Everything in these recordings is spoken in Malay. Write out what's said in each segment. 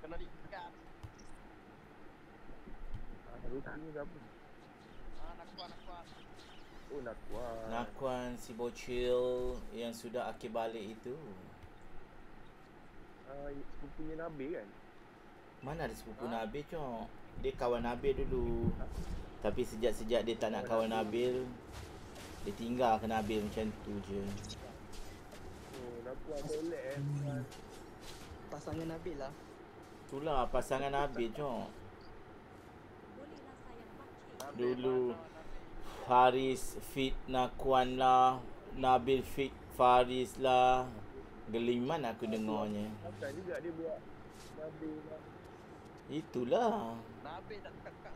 kena diikat. Rutin ni apa? Nakwan. Oh, Nakwan. Nakwan si bocil yang sudah akhir balik itu. Sepupunya Nabil kan? Mana ada sepupu Nabil, Cok? Dia kawan Nabil dulu. Tapi sejak dia tak nak kawan Nabil, dia tinggal ke Nabil macam tu je. Oh, Nakwan boleh Pasangan Nabil lah. Itulah pasangan Nabil, Cok. Dulu Faris fit Nakwan lah, Nabil fit Faris lah. Geliman aku dengarnya. Takkan juga dia buat Nabil lah. Itulah. Nabil tak tekak.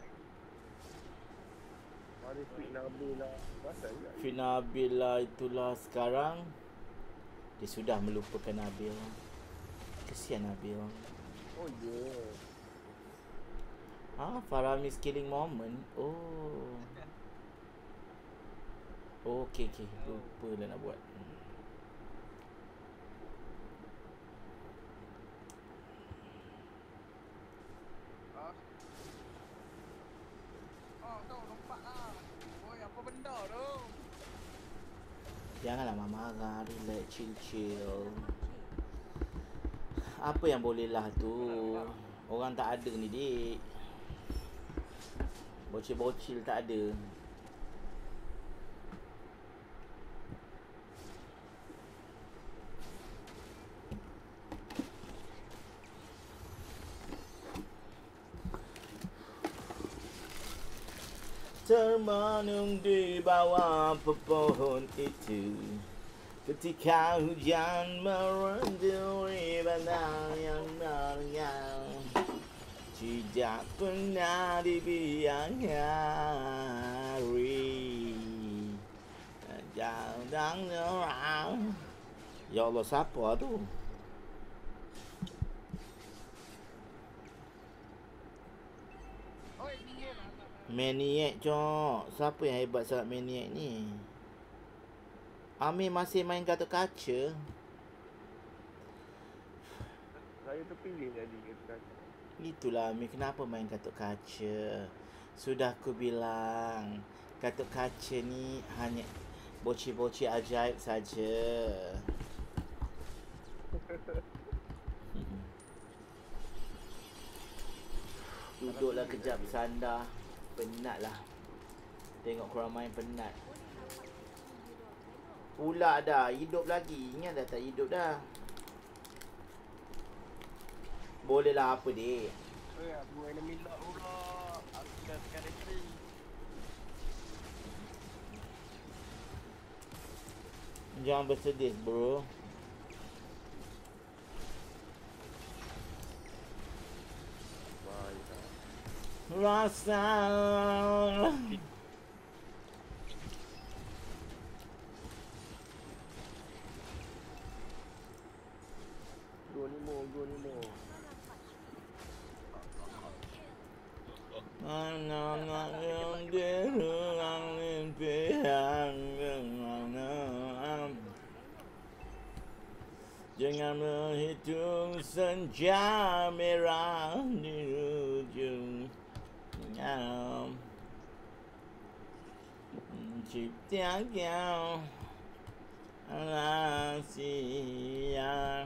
Faris fit Nabil lah. Pasal juga. Fit Nabil lah, itulah. Sekarang dia sudah melupakan Nabil. Kesian Nabil. Oh yeah. Faramis killing moment. Oh. Okay. Lupa dah nak buat. Kau nampak lah. Oi, apa benda tu? Janganlah marah, relax, chill. Apa yang boleh lah tu? Orang tak ada ni, dik. Bocil-bocil tak ada. Termenung di bawah pohon itu, ketika hujan merenduri bandang yang meriang, tidak pernah dibiarkan. Jangan nyerah. Ya Allah, siapa tu? Oi, dia lah. Maniac, Cok. Siapa yang hebat sangat Maniac ni? Amir masih main Gatot Kaca. Saya terpilih jadi kata. Itulah Amir, kenapa main Gatot Kaca? Sudah aku bilang, Gatot Kaca ni hanya bocil-bocil ajaib saja. Duduklah kejap sandar. Penat lah. Tengok korang main penat. Pula dah, hidup lagi. Ingat dah tak hidup dah. Boleh lah apa, dik? Oi, aku enemy lock pula. Aku dah tekan entry. Jangan bersedih, bro. Rasa Go ni mo. anak-anak yang diruang impian jangan menghitung senja merah di ujung cipta kau rahasia.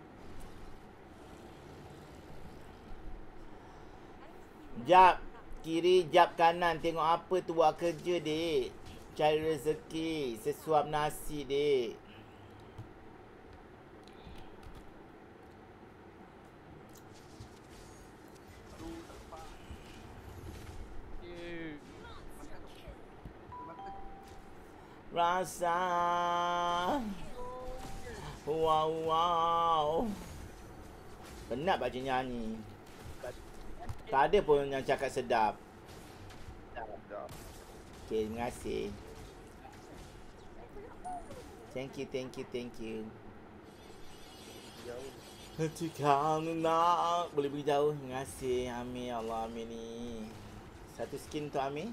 Jap kiri, jap kanan. Tengok apa tu buat kerja, dik. Cari rezeki. Sesuap nasi, dik. Rasa wow. Penat baca nyanyi. Tak ada pun yang cakap sedap. Okay, terima kasih. Thank you. Hati kau nak. Boleh pergi jauh. Terima kasih. Amin. Allah, amin ni. Satu skin untuk Amin.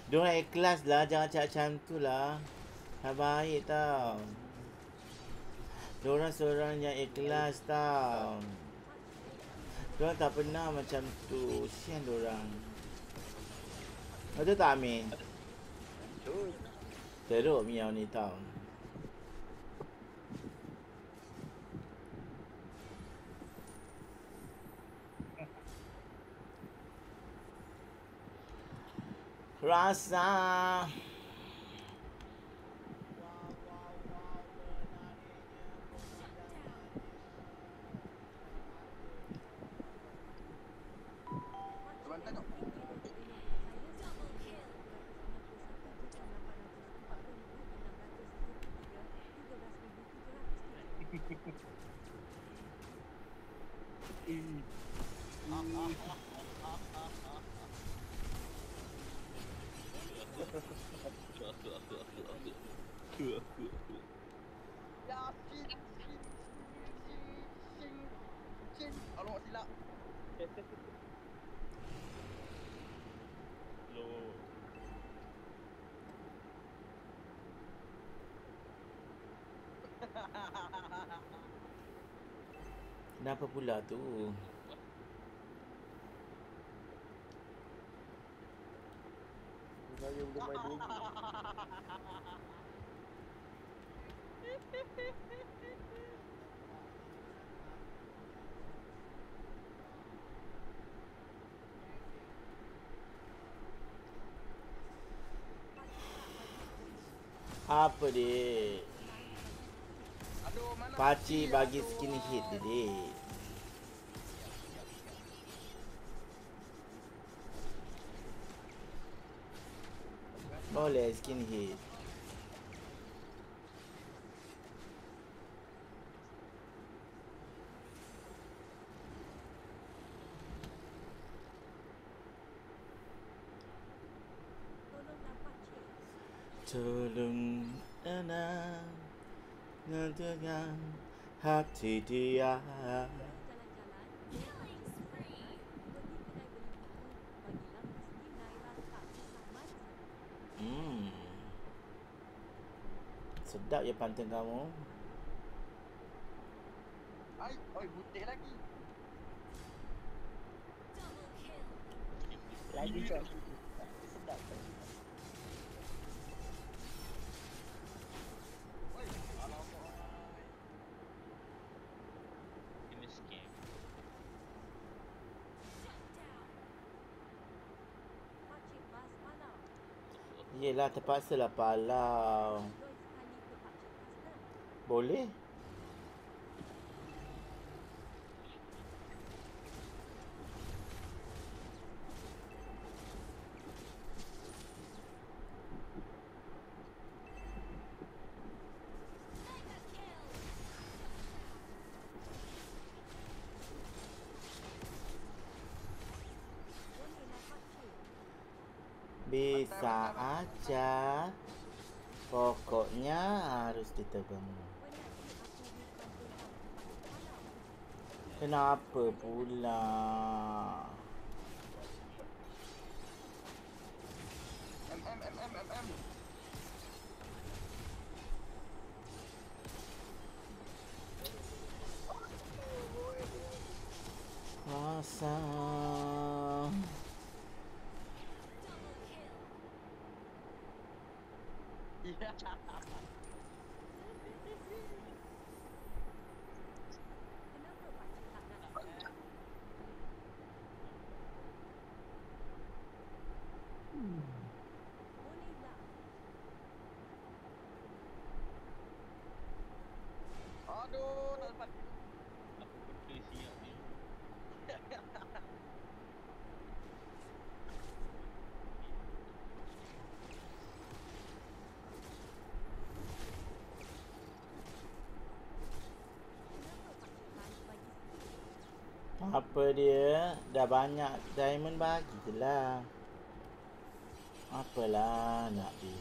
Diorang ikhlas lah, jangan cakap macam tu lah. Tak baik tau. Diorang seorang yang ikhlas tau. Diorang tak pernah macam tu. Kesian diorang. Betul tak Amin? Betul. Teruk Miao ni tau. Rasa Sebentar kau. Alamak silap. kenapa pula tu? Saya belum main dulu. Apa dik? Aduh, mana Pakcik bagi aduh. skinny hit dia dik. Boleh skinny hit. Tolong tenang dengan hati dia. Sedap ya pantun kamu. Ai, oi butik lagi. Lagi shot. Sedap. Oi, alamak. Ini scam. Yelah terpaksalah palau. Boleh? Bisa aja. Pokoknya harus ditebang. Kenapa pula? M. Rasa Iya. Aduh, tak dapat. Apa benda siap ni? apa dia? Dah banyak diamond bagi je lah. Apalah nak di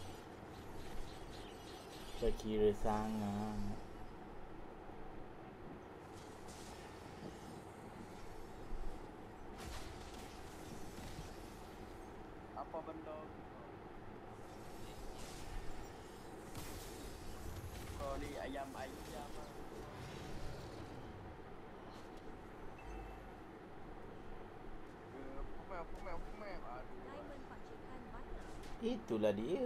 berkira sangat. Apa benda? beli ayam. Pumel. Aduh. Diamond pakcikan banyak. Itulah dia.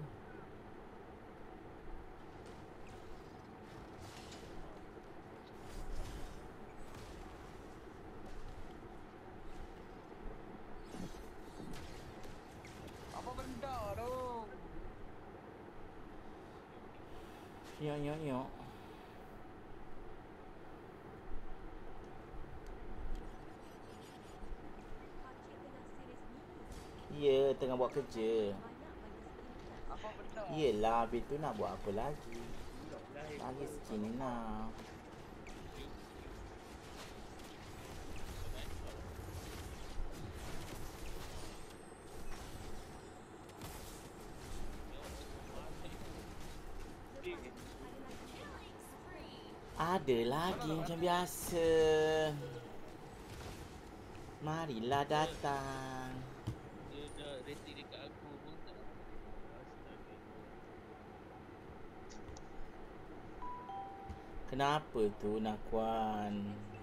Apa benda tu? Yok. Pakcik tengah serius ni. Ya, tengah buat kerja. Banyak bagi skin kan. Apa benda? Yelah, habis tu nak buat apa lagi? Lagi skin nak. Ada lagi macam biasa. Marilah datang. Dia dah rating dekat aku pun tak. Astaga. Kenapa tu Nakwan?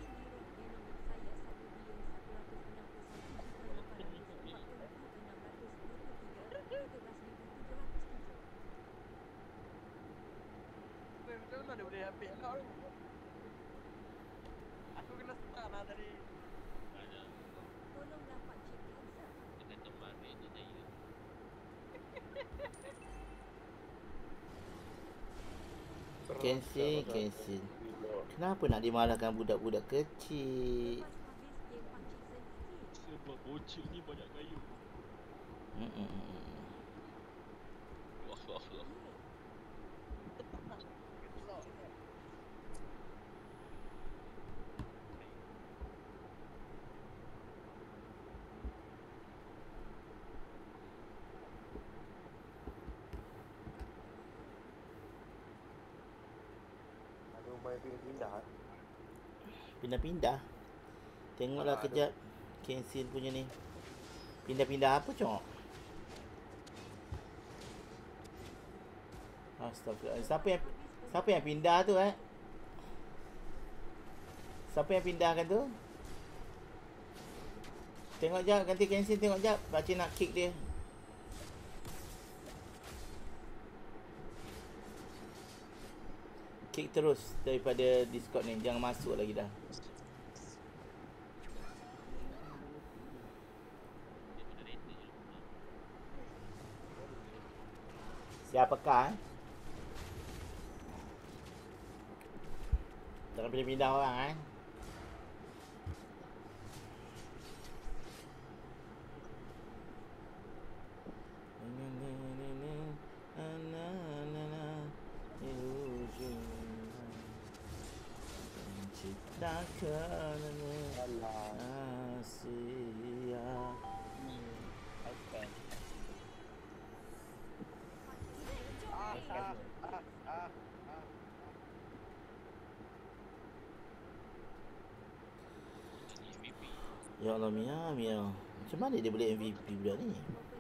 Macam mana dia boleh ambil kau tu? Aku kena start lah tadi. Ada. Tolonglah pakcik cancel. Dia kata marin dia jaya. Cancel. Kenapa nak dimarahkan budak-budak kecil? Lepas habis game pakcik sensitif. Sebab bocil ni banyak kayu. Wah. Aduh, main pindah. Pindah-pindah. Tengoklah kejap. Cancel punya ni. Pindah-pindah apa, Cok? Astagfirullah. Siapa yang pindah tu, Siapa yang pindahkan tu? Tengok jap, ganti cancel, tengok jap. Pakcik nak kick dia. Kick terus daripada Discord ni. Jangan masuk lagi dah. Siapakah, Jangan pilih pindah orang, Menciptakan Asia. Ya Allah, Mia. Macam mana dia boleh MVP budak ni?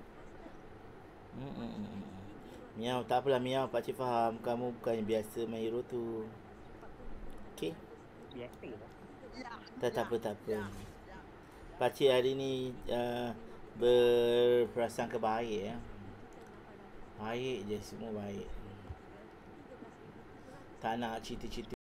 Miau, tak apalah Miau. Pakcik faham. Kamu bukan biasa main hero tu. Okay? Biasa lah. Tak apa. Pakcik hari ni berprasangka baik, Baik je, semua baik. Tak nak cerita-cerita